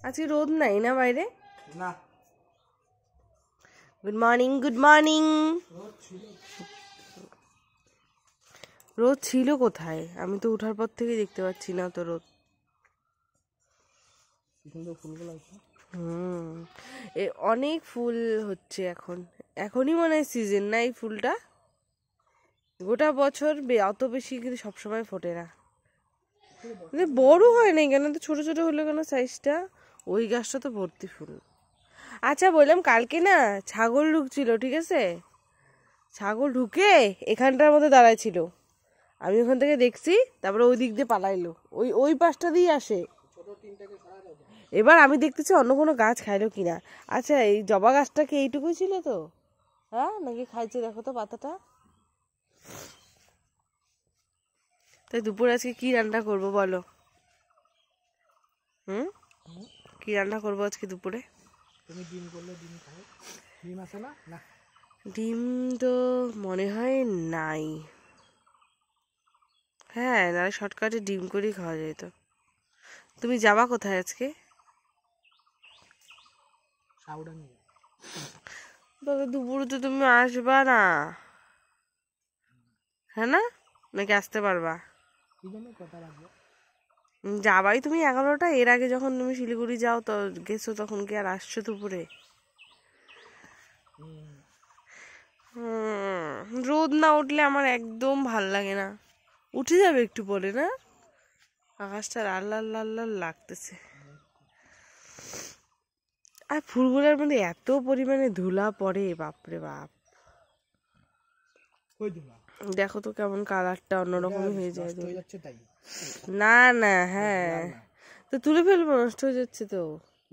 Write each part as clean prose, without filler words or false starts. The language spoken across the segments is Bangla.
আজকে রোদ নাই না বাইরে? না। Good morning, good morning. রোদ ছিল কোথায়? আমি তো উঠার পর থেকে দেখতে পাচ্ছি না তো রোদ। অনেক ফুল হচ্ছে এখন, এখনই মনে হয় সিজন না এই ফুলটা? গোটা বছর অত বেশি কিন্তু সবসময় ফোটে না। বড় হয় নাই কেন? তো ছোট ছোট হলো কেন সাইজটা? ওই গাছটা তো ভর্তি ফুল। আচ্ছা বললাম, কালকে না ছাগল ঢুকছিল, ঠিক আছে? ছাগল ঢুকে এখানটার মধ্যে দাঁড়ায় ছিল, আমি ওখান থেকে দেখছি, তারপরে ওই দিক দিয়ে পালাইলো, ওই ওই পাশটা দিয়ে আসে। এবার আমি দেখতেছি অন্য কোনো গাছ খাইলো কিনা। আচ্ছা, এই জবা গাছটা কি এইটুকুই ছিল তো? হ্যাঁ, নাকি খাইছে? দেখো তো পাতাটা। তাই দুপুরে আজকে কি রান্না করবো বলো? কি রান্না করবো আজকে দুপুরে? তুমি ডিম করলে ডিম খাও। ডিম আছে না? না, ডিম তো মনে হয় নাই। হ্যাঁ, না শর্টকাটে ডিম করেই খাওয়া যায় তো। তুমি যাবা কোথায় আজকে? সাউডাঙ্গি। তবে দুপুরে তো তুমি আসবা না, হ্যাঁ না? নাকি আসতে পারবা? কি জানি কথা রাখবো। যাবাই তুমি 11টা, এর আগে যখন তুমি শিলিগুড়ি যাও তো গেছো, তখন কি আর আসছো দুপুরে? রোদ না উঠলে আমার একদম ভাল লাগে না। উঠে যাবে একটু পরে না? আকাশটা লাল লাল লাল লাল লাগতেছে। আর ফুলগুলোর মধ্যে এত পরিমাণে ধুলা পড়ে, বাপরে বাপ। দেখো তো কেমন কালারটা অন্যরকম হয়ে যায়। না না, হ্যাঁ তো তুলে ফেলবো, নষ্ট হয়ে যাচ্ছে তো।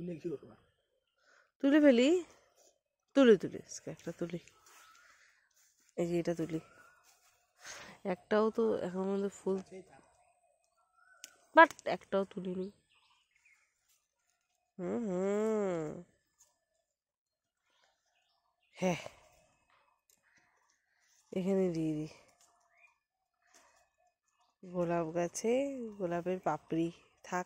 তুলে ফেলি, তুলে তুলে একটা তুলি, এই যে এটা তুলি। একটাও তো এখন মধ্যে ফুল, বাট একটাও তুলিনি। হ্যাঁ, এখানে দিয়ে দিই। গোলাপ গাছে গোলাপের পাপড়ি থাক।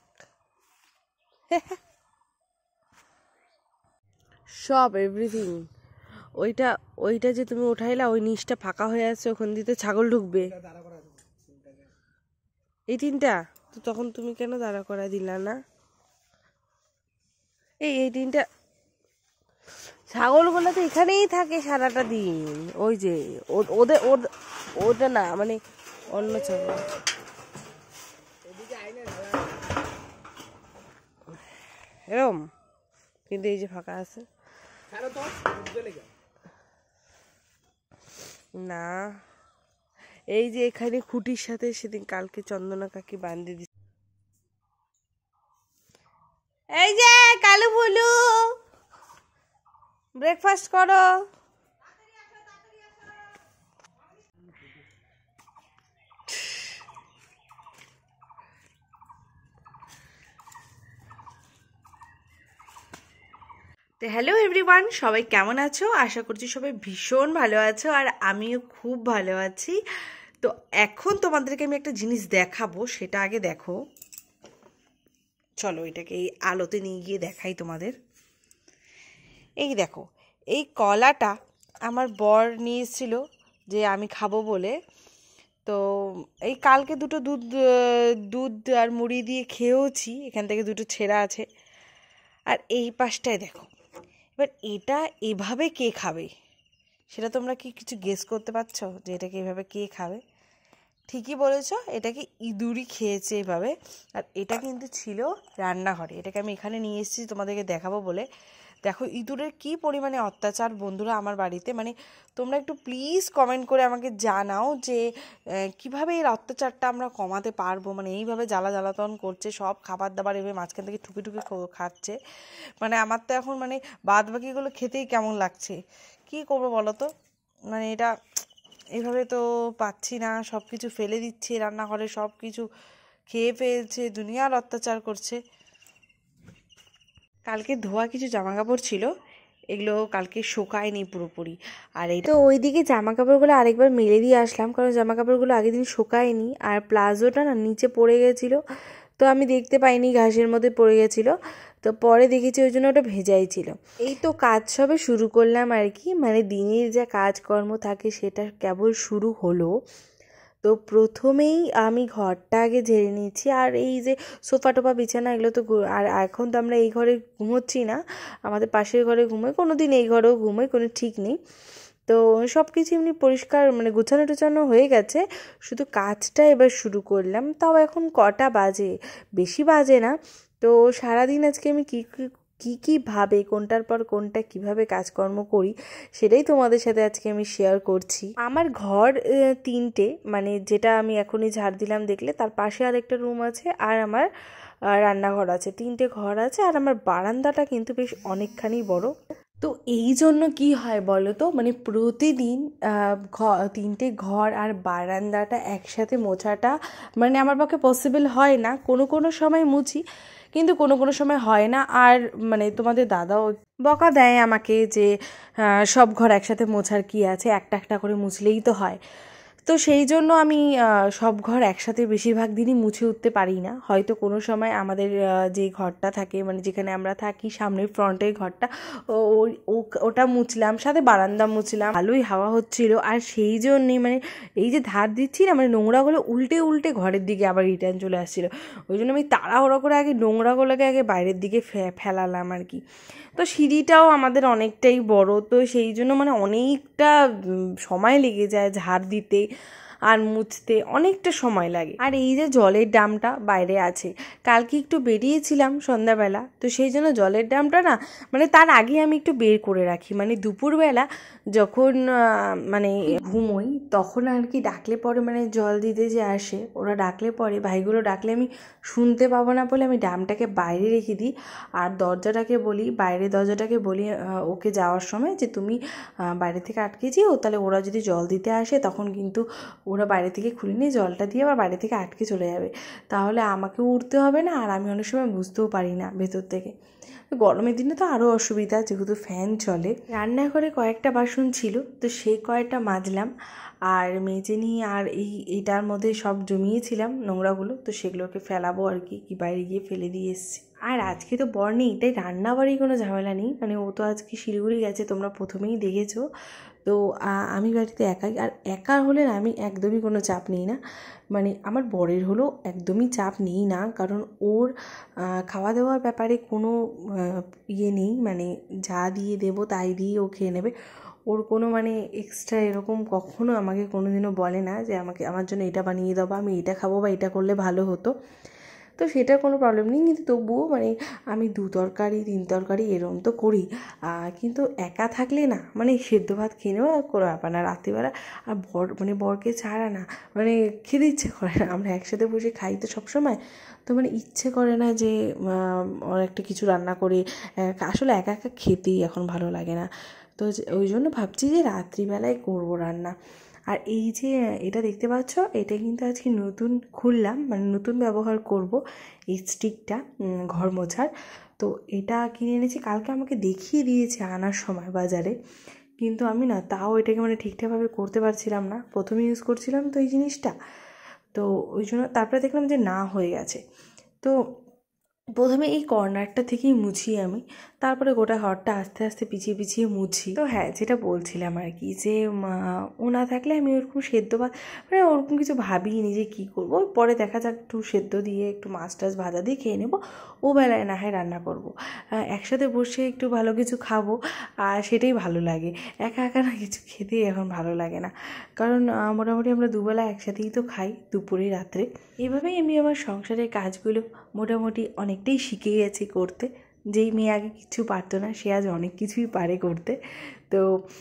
সব এভরিথিং। ওইটা ওইটা যে তুমি উঠাইলা, ওই নিচটা ফাঁকা হয়ে আছে, ওখান দিয়ে তো ছাগল ঢুকবে। এই তিনটা তো তখন তুমি কেন দাঁড়া করা দিলা না? এই তিনটা ছাগলগুলো তো এখানেই থাকে সারাটা দিন। ওই যে ওদের ওটা না, মানে অন্য ছাগল। এরম কিন্তু এই যে ফাঁকা আছে না, এই যে এখানে খুঁটির সাথে সেদিন কালকে চন্দনা কাকি বান্ধে দিচ্ছে। এই যে কালু ভুলু, ব্রেকফাস্ট করো। তো হ্যালো এভরিওয়ান, সবাই কেমন আছো? আশা করছি সবাই ভীষণ ভালো আছো, আর আমিও খুব ভালো আছি। তো এখন তোমাদেরকে আমি একটা জিনিস দেখাবো, সেটা আগে দেখো। চলো এটাকে এই আলোতে নিয়ে গিয়ে দেখাই তোমাদের। এই দেখো, এই কলাটা আমার বর নিয়ে এসেছিল যে আমি খাবো বলে। তো এই কালকে দুটো দুধ আর মুড়ি দিয়ে খেয়েওছি, এখান থেকে দুটো ছেঁড়া আছে। আর এই পাশটায় দেখো, এবার এটা এভাবে কে খাবে? সেটা তোমরা কি কিছু গেস করতে পারছো যে এটাকে এভাবে কে খাবে? ঠিকই বলেছো, এটাকে ইঁদুরই খেয়েছে এভাবে। আর এটা কিন্তু ছিল রান্নাঘরে, এটাকে আমি এখানে নিয়ে এসেছি তোমাদেরকে দেখাবো বলে। দেখো ইঁদুরের কি পরিমাণে অত্যাচার বন্ধুরা আমার বাড়িতে। মানে তোমরা একটু প্লিজ কমেন্ট করে আমাকে জানাও যে কিভাবে এর অত্যাচারটা আমরা কমাতে পারবো। মানে এইভাবে জ্বালাতন করছে, সব খাবার দাবার এভাবে মাঝখান থেকে ঠুকে ঠুকে খাচ্ছে। মানে আমার তো এখন মানে বাদ বাকিগুলো খেতেই কেমন লাগছে। কি করবো বলো তো? মানে এটা এইভাবে তো পাচ্ছি না, সব কিছু ফেলে দিচ্ছে, রান্নাঘরে সব কিছু খেয়ে ফেলছে, দুনিয়ার অত্যাচার করছে। কালকে ধোয়া কিছু জামা কাপড় ছিল, এগুলো কালকে শুকায়নি পুরোপুরি। আর এই তো ওইদিকে জামা কাপড়গুলো আরেকবার মেলে দিয়ে আসলাম, কারণ জামা কাপড়গুলো আগের দিন শুকায়নি। আর প্লাজোটা না নিচে পড়ে গেছিলো, তো আমি দেখতে পাইনি, ঘাসের মধ্যে পড়ে গেছিলো। তো পরে দেখেছি ওই জন্য ওটা ভেজাই ছিল। এই তো কাজ সবে শুরু করলাম আর কি, মানে দিনের যা কাজকর্ম থাকে সেটা কেবল শুরু হলো। তো প্রথমেই আমি ঘরটা আগে ঝেড়ে নিচ্ছি, আর এই যে সোফা টোফা বিছানা এগুলো তো আর এখন তো আমরা এই ঘরে ঘুমোচ্ছি না, আমাদের পাশের ঘরে ঘুমোই, কোনো দিন এই ঘরেও ঘুমোই, কোনো ঠিক নেই। তো সব কিছু এমনি পরিষ্কার মানে গোছানো টোছানো হয়ে গেছে, শুধু কাজটা এবার শুরু করলাম। তাও এখন কটা বাজে, বেশি বাজে না। তো সারাদিন আজকে আমি কীভাবে কোনটার পর কোনটা কিভাবে কাজকর্ম করি সেটাই তোমাদের সাথে আজকে আমি শেয়ার করছি। আমার ঘর তিনটে, মানে যেটা আমি এখনই ঝাড় দিলাম দেখলে, তার পাশে আরেকটা রুম আছে, আর আমার রান্নাঘর আছে, তিনটে ঘর আছে। আর আমার বারান্দাটা কিন্তু বেশ অনেকখানি বড়। তো এই জন্য কি হয় বলো তো, মানে প্রতিদিন তিনটে ঘর আর বারান্দাটা একসাথে মোছাটা মানে আমার পক্ষে পসিবল হয় না। কোনো কোনো সময় মুছি, কিন্তু কোনো কোনো সময় হয় না। আর মানে তোমাদের দাদাও বকা দেয় আমাকে যে সব ঘর একসাথে মোছার কি আছে, একটা একটা করে মুছলেই তো হয়। তো সেই জন্য আমি সব ঘর একসাথে বেশিরভাগ দিনই মুছে উঠতে পারি না। হয়তো কোনো সময় আমাদের যে ঘরটা থাকে, মানে যেখানে আমরা থাকি সামনের ফ্রন্টের ঘরটা, ওটা মুছলাম, সাথে বারান্দা মুছলাম, ভালোই হাওয়া হচ্ছিল। আর সেই জন্যে মানে এই যে ধার দিচ্ছি না, মানে নোংরাগুলো উল্টে উল্টে ঘরের দিকে আবার রিটার্ন চলে আসছিলো। ওই জন্য আমি তাড়াহুড়ো করে আগে নোংরাগুলোকে আগে বাইরের দিকে ফেলালাম আর কি। তো সিঁড়িটাও আমাদের অনেকটাই বড়, তো সেই জন্য মানে অনেকটা সময় লেগে যায় ঝাড় দিতে আর মুছতে, অনেকটা সময় লাগে। আর এই যে জলের ড্রামটা বাইরে আছে, কালকে একটু বেরিয়েছিলাম সন্ধ্যাবেলা, তো সেই জন্য জলের ড্রামটা না মানে তার আগে আমি একটু বের করে রাখি, মানে দুপুরবেলা যখন মানে ঘুমোই তখন আর কি ডাকলে পরে, মানে জল দিতে যে আসে ওরা ডাকলে পরে, ভাইগুলো ডাকলে আমি শুনতে পাবো না বলে আমি ড্রামটাকে বাইরে রেখে দিই। আর দরজাটাকে বলি, বাইরে দরজাটাকে বলি ওকে যাওয়ার সময় যে তুমি বাইরে থেকে আটকে যেও, তাহলে ওরা যদি জল দিতে আসে তখন কিন্তু ওরা বাইরে থেকে খুলে নিয়ে জলটা দিয়ে আবার বাইরে থেকে আটকে চলে যাবে, তাহলে আমাকেও উঠতে হবে না, আর আমি অনেক সময় বুঝতেও পারি না ভেতর থেকে। গরমের দিনে তো আরও অসুবিধা, যেহেতু ফ্যান চলে। রান্নাঘরে কয়েকটা বাসন ছিল, তো সেই কয়েকটা মাজলাম আর মেজে নিয়ে, আর এইটার মধ্যে সব জমিয়েছিলাম নোংরাগুলো, তো সেগুলোকে ফেলাবো আর কি, বাইরে গিয়ে ফেলে দিয়ে এসেছি। আর আজকে তো বর নেই, তাই রান্নাবাড়ির কোনো ঝামেলা নেই, মানে ও তো আজকে শিলিগুড়ি গেছে, তোমরা প্রথমেই দেখেছো। তো আমি বাড়িতে একাই, আর একা হলে আমি একদমই কোনো চাপ নিই না, মানে আমার বরের হলেও একদমই চাপ নিই না, কারণ ওর খাওয়া দাওয়ার ব্যাপারে কোনো ইয়ে নেই, মানে যা দিয়ে দেবো তাই দিয়ে ও খেয়ে নেবে। ওর কোনো মানে এক্সট্রা এরকম কখনো আমাকে কোনো দিনও বলে না যে আমার জন্য এটা বানিয়ে দাও, বা আমি এটা খাবো, বা এটা করলে ভালো হতো। তো সেটার কোনো প্রবলেম নেই, কিন্তু তবুও মানে আমি 2 তরকারি 3 তরকারি এরম তো করি, কিন্তু একা থাকলে না মানে সেদ্ধ ভাত খেয়ে নেওয়া কোনো ব্যাপার না রাত্রিবেলা। আর বরকে ছাড়া না মানে খেতে ইচ্ছে করে না, আমরা একসাথে বসে খাই তো সবসময়, তো মানে ইচ্ছে করে না যে অনেকটা কিছু রান্না করে, আসলে একা একা খেতেই এখন ভালো লাগে না। তো ওই জন্য ভাবছি যে রাত্রিবেলায় করবো রান্না। আর এই যে এটা দেখতে পাচ্ছ, এটা কিন্তু আজকে নতুন খুললাম, মানে নতুন ব্যবহার করব এই স্টিকটা ঘর মোছার। তো এটা কিনে এনেছি, কালকে আমাকে দেখিয়ে দিয়েছে আনার সময় বাজারে, কিন্তু আমি না তাও এটাকে মানে ঠিকঠাকভাবে করতে পারছিলাম না, প্রথমে ইউজ করছিলাম তো এই জিনিসটা, তো ওই জন্য তারপরে দেখলাম যে না হয়ে গেছে। তো প্রথমে এই কর্নারটা থেকেই মুছি আমি, তারপরে গোটা ঘরটা আস্তে আস্তে পিছিয়ে পিছিয়ে মুছি। তো হ্যাঁ, যেটা বলছিলাম আর কি, যে ও না থাকলে আমি ওরকম সেদ্ধ ভাত মানে ওরকম কিছু ভাবিনি যে কী করবো, পরে দেখা যাক একটু সেদ্ধ দিয়ে একটু মাছ টাছ ভাজা দিয়ে খেয়ে নেবো, ও বেলায় না হয় রান্না করবো, একসাথে বসে একটু ভালো কিছু খাবো, আর সেটাই ভালো লাগে। একা একা না কিছু খেতেই এখন ভালো লাগে না, কারণ মোটামুটি আমরা দুবেলা একসাথেই তো খাই, দুপুরে রাত্রে। এইভাবেই আমি আমার সংসারের কাজগুলো মোটামুটি অনেকটাই শিখে গেছি করতে। যেই মেয়ে আগে কিছু পারতো না, সে আজ অনেক কিছুই পারে করতে। তো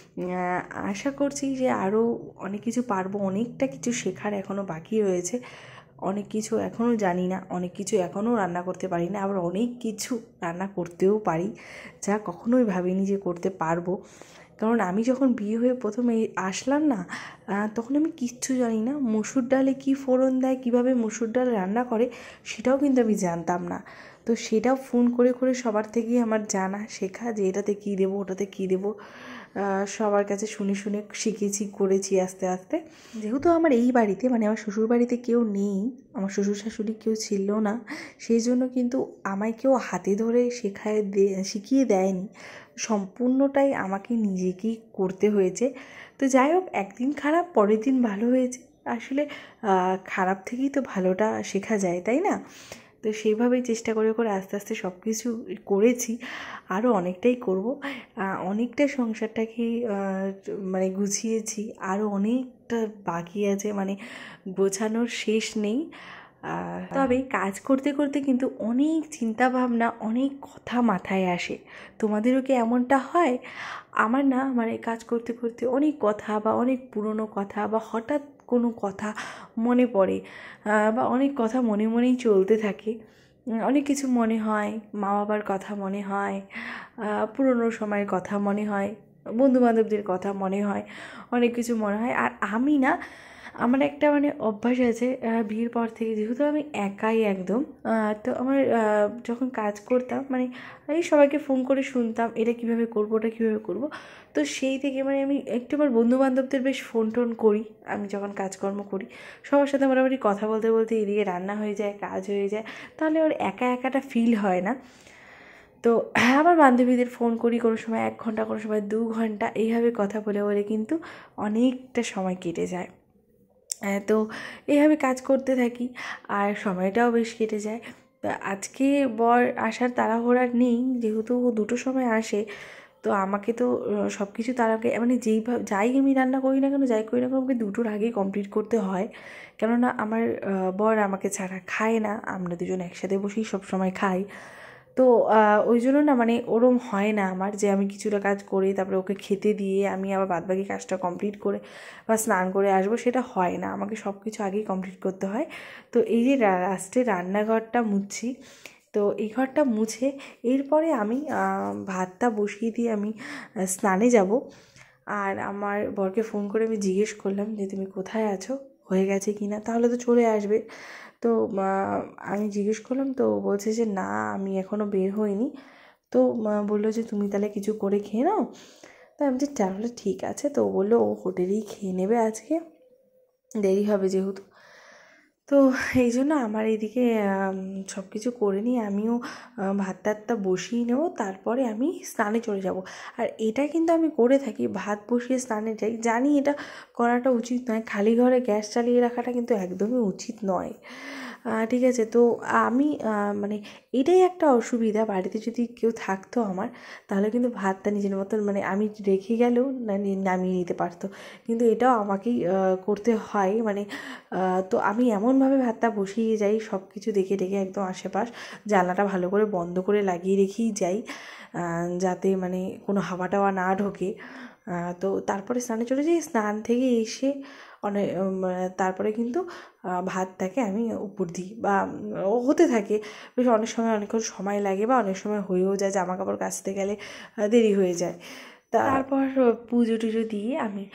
আশা করছি যে আরও অনেক কিছু পারবো, অনেকটা কিছু শেখার এখনও বাকি রয়েছে, অনেক কিছু এখনও জানি না, অনেক কিছু এখনও রান্না করতে পারি না, আবার অনেক কিছু রান্না করতেও পারি যা কখনোই ভাবিনি যে করতে পারবো। কারণ আমি যখন বিয়ে হয়ে প্রথমে আসলাম না, তখন আমি কিচ্ছু জানি না, মসুর ডালে কী ফোড়ন দেয়, কীভাবে মসুর ডাল রান্না করে সেটাও কিন্তু আমি জানতাম না। তো সেটাও ফোন করে করে সবার থেকেই আমার জানা শেখা, যে এটাতে কী দেবো ওটাতে কী দেবো, সবার কাছে শুনে শুনে শিখেছি, করেছি আস্তে আস্তে। যেহেতু আমার এই বাড়িতে মানে আমার শ্বশুর বাড়িতে কেউ নেই, আমার শ্বশুর শাশুড়ি কেউ ছিল না, সেই জন্য কিন্তু আমায় কেউ হাতে ধরে শিখিয়ে দেয়নি, সম্পূর্ণটাই আমাকে নিজেকেই করতে হয়েছে। তো যাই হোক, একদিন খারাপ পরের দিন ভালো হয়েছে। আসলে খারাপ থেকেই তো ভালোটা শেখা যায়, তাই না? তো সেইভাবেই চেষ্টা করে করে আস্তে আস্তে সব কিছু করেছি, আরও অনেকটাই করব। অনেকটা সংসারটাকে মানে গুছিয়েছি, আরও অনেকটা বাকি আছে, মানে গোছানোর শেষ নেই। তবে কাজ করতে করতে কিন্তু অনেক চিন্তা ভাবনা, অনেক কথা মাথায় আসে। তোমাদেরও কি এমনটা হয়? আমার না মানে কাজ করতে করতে অনেক কথা বা অনেক পুরনো কথা বা হঠাৎ কোনো কথা মনে পড়ে, বা অনেক কথা মনে মনেই চলতে থাকে। অনেক কিছু মনে হয়, মা বাবার কথা মনে হয়, পুরনো সময়ের কথা মনে হয়, বন্ধুবান্ধবদের কথা মনে হয়, অনেক কিছু মনে হয়। আর আমি না, আমার একটা মানে অভ্যাস আছে, বিয়ের পর থেকে যেহেতু আমি একাই একদম, তো আমার যখন কাজ করতাম মানে এই সবাইকে ফোন করে শুনতাম এটা কীভাবে করবো, ওটা কীভাবে করবো। তো সেই থেকে মানে আমি একটু আমার বন্ধুবান্ধবদের বেশ ফোন টোন করি আমি যখন কাজকর্ম করি। সবার সাথে মোটামুটি কথা বলতে বলতে এদিকে রান্না হয়ে যায়, কাজ হয়ে যায়, তাহলে ওর একা একাটা ফিল হয় না। তো আমার বান্ধবীদের ফোন করি, কোনো সময় 1 ঘন্টা, কোনো সময় 2 ঘন্টা, এইভাবে কথা বলে বলে কিন্তু অনেকটা সময় কেটে যায়। তো এইভাবে কাজ করতে থাকি আর সময়টাও বেশ কেটে যায়। তা আজকে বর আসার তাড়াহুড়া নেই, যেহেতু ও 2টোর সময় আসে। তো আমাকে তো সব কিছু তার আগে মানে যাই আমি রান্না করি না কেন, যাই করি না কেন, আমাকে 2টোর আগেই কমপ্লিট করতে হয়। কেননা আমার বর আমাকে ছাড়া খায় না, আমরা দুজন একসাথে বসেই সবসময় খাই। তো ওই জন্য না মানে ওরম হয় না আমার যে আমি কিছুটা কাজ করে তারপরে ওকে খেতে দিয়ে আমি আবার বাদবাকি কাজটা কমপ্লিট করে বা স্নান করে আসবো, সেটা হয় না, আমাকে সব কিছু আগেই কমপ্লিট করতে হয়। তো এই যে লাস্টে রান্নাঘরটা মুছছি, তো এই ঘরটা মুছে এরপরে আমি ভাতটা বসিয়ে দিয়ে আমি স্নানে যাব। আর আমার বরকে ফোন করে আমি জিজ্ঞেস করলাম যে তুমি কোথায় আছো, হয়ে গেছে কি না, তাহলে তো চলে আসবে। তো আমি জিজ্ঞেস করলাম, তো বলছে যে না আমি এখনও বের হইনি। তো বললো যে তুমি তাহলে কিছু করে খেয়ে নাও। তাই আমি যে তাহলে ঠিক আছে। তো বললো ও হোটেলেই খেয়ে নেবে, আজকে দেরি হবে যেহেতু। তো এই জন্য আমার এইদিকে সব কিছু করে নিয়ে আমিও ভাত টাতটা বসিয়ে নেব, তারপরে আমি স্নানে চলে যাব। আর এটা কিন্তু আমি করে থাকি, ভাত বসিয়ে স্নানে যাই, জানি এটা করাটা উচিত নয়, খালি ঘরে গ্যাস চালিয়ে রাখাটা কিন্তু একদমই উচিত নয়। ঠিক আছে, তো আমি মানে এটাই একটা অসুবিধা, বাড়িতে যদি কেউ থাকতো আমার, তাহলে কিন্তু ভাতটা নিজের মতন মানে আমি রেখে গেলেও নামিয়ে নিতে পারতো, কিন্তু এটাও আমাকেই করতে হয়। মানে তো আমি এমনভাবে ভাতটা বসিয়ে যাই, সব কিছু দেখে দেখে একদম আশেপাশ জানলাটা ভালো করে বন্ধ করে লাগিয়ে রেখেই যাই, যাতে মানে কোনো হাওয়া টাওয়া না ঢোকে। তো তারপরে স্নানে চলে যাই, স্নান থেকে এসে অনেক তারপরে কিন্তু ভাতটাকে আমি উপর দিই বা হতে থাকে, বেশ অনেক সময় অনেকক্ষণ সময় লাগে বা অনেক সময় হয়েও যায়, জামা কাপড় কাচতে গেলে দেরি হয়ে যায়। তারপর পুজো টুজো দিয়ে আমি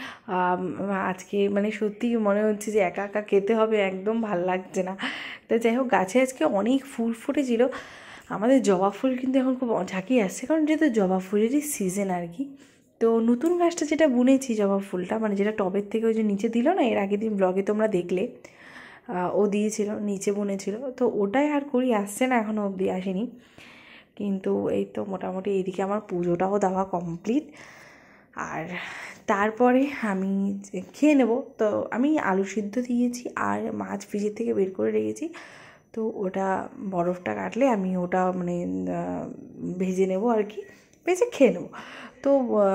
আজকে মানে সত্যিই মনে হচ্ছে যে একা একা খেতে হবে, একদম ভাল লাগছে না। তো যাই হোক, গাছে আজকে অনেক ফুল ফুটেছিল, আমাদের জবা ফুল কিন্তু এখন খুব ঝাঁকিয়ে আসছে, কারণ যেহেতু জবা ফুলেরই সিজন আর কি। তো নতুন গাছটা যেটা বুনেছি জবা ফুলটা, মানে যেটা টবের থেকে ওই যে নিচে দিল না, এর আগের দিন ব্লগে তোমরা দেখলে, ও দিয়েছিল নিচে বুনেছিল, তো ওটাই আর করি, আসছে না, এখনও অবধি আসেনি। কিন্তু এই তো মোটামুটি এইদিকে আমার পুজোটাও দেওয়া কমপ্লিট। আর তারপরে আমি খেয়ে নেব। তো আমি আলু সিদ্ধ দিয়েছি আর মাছ ফ্রিজের থেকে বের করে রেখেছি, তো ওটা বরফটা কাটলে আমি ওটা মানে ভেজে নেব আর কি, ভেজে খেয়ে নেব। তো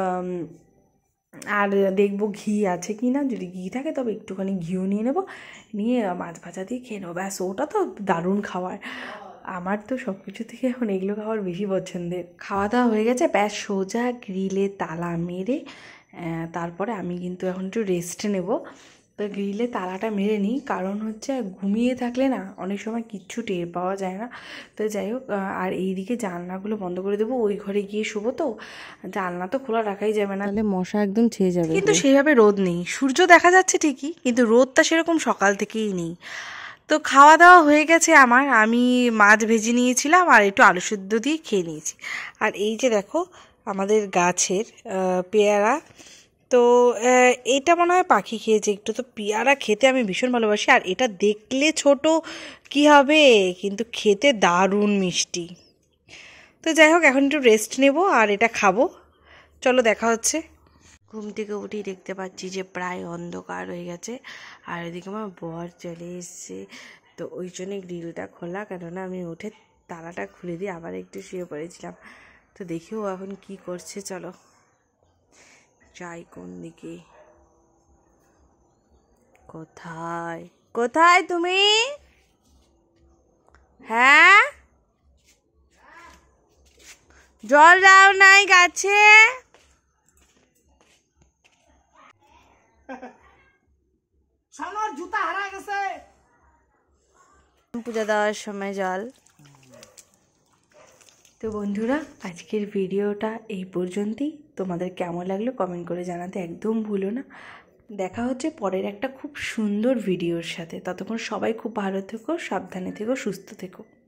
আর দেখবো ঘি আছে কি না, যদি ঘি থাকে তবে একটুখানি ঘিও নিয়ে নেব, নিয়ে মাছ ভাজা দিয়ে খেয়ে নেবো, ব্যাস। ওটা তো দারুণ খাবার, আমার তো সব কিছু থেকে এখন এগুলো খাবার বেশি পছন্দের। খাওয়া দাওয়া হয়ে গেছে, ব্যাস সোজা গ্রিলে তালা মেরে তারপরে আমি কিন্তু এখন একটু রেস্ট নেব। তো গ্রিলে তালাটা মেরে নিই, কারণ হচ্ছে ঘুমিয়ে থাকলে না অনেক সময় কিচ্ছু টের পাওয়া যায় না। তো যাই হোক, আর এইদিকে জানলাগুলো বন্ধ করে দেবো, ওই ঘরে গিয়ে শোবো, তো জানলা তো খোলা রাখাই যাবে না, তাহলে মশা একদম ছেয়ে যাবে। কিন্তু সেইভাবে রোদ নেই, সূর্য দেখা যাচ্ছে ঠিকই, কিন্তু রোদটা সেরকম সকাল থেকেই নেই। তো খাওয়া দাওয়া হয়ে গেছে আমার, আমি মাছ ভেজে নিয়েছিলাম আর একটু আলু সেদ্ধ দিয়ে খেয়ে নিয়েছি। আর এই যে দেখো আমাদের গাছের পেয়ারা, তো এটা মনে হয় পাখি খেয়েছে একটু। তো পেয়ারা খেতে আমি ভীষণ ভালোবাসি, আর এটা দেখলে ছোট কি হবে, কিন্তু খেতে দারুণ মিষ্টি। তো যাই হোক, এখন একটু রেস্ট নেব আর এটা খাবো। চলো দেখা হচ্ছে। ঘুম থেকে উঠেই দেখতে পাচ্ছি যে প্রায় অন্ধকার হয়ে গেছে, আর এদিকে আমার বর চলে এসছে। তো ওই জন্যই গ্রিলটা খোলা, কেননা আমি উঠে তালাটা খুলে দিয়ে আবার একটু শুয়ে পড়েছিলাম। তো দেখি ও এখন কি করছে, চলো যাই কোন দিকে। কোথায় কোথায় তুমি? হ্যাঁ, জল দাও নাই গাছে? সানোর জুতা হারা গেছে। পূজা দেওয়ার সময় জল। তো বন্ধুরা, আজকের ভিডিওটা এই পর্যন্তই। তোমাদের কেমন লাগলো কমেন্ট করে জানাতে একদম ভুলো না। দেখা হচ্ছে পরের একটা খুব সুন্দর ভিডিওর সাথে। ততক্ষণ সবাই খুব ভালো থেকো, সাবধানে থেকো, সুস্থ থেকো।